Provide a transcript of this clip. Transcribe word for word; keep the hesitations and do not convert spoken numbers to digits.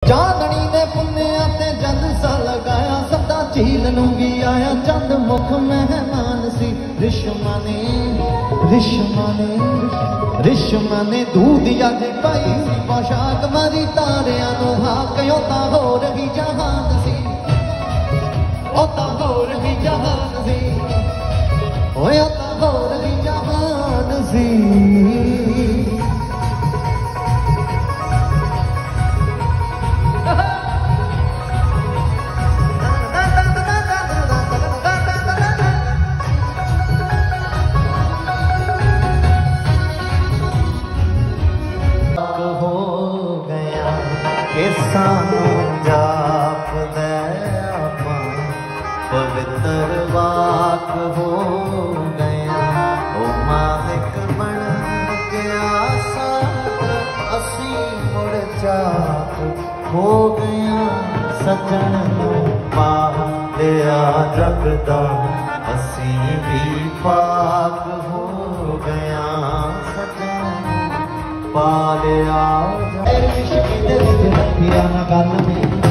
चांदनी ने पुन्निया ते जद सा लगाया सदा झील नूंगी आया चंद मुख मेहमान सी रिश्मा ने रिश्मा ने रिश्मा ने दूध अज पाई सी पोशाक मारी तारियां नूं हाक ओता होर भी जहान सी ओता होर भी जहान सी ओता होर भी जहान सी जाप दे पवित्र वाक हो गया ओ मालिक बन गया असी मुड़ जाप हो गया सजन पा लिया जगदा असी भी पाक हो गया सजन पा लिया ना गल में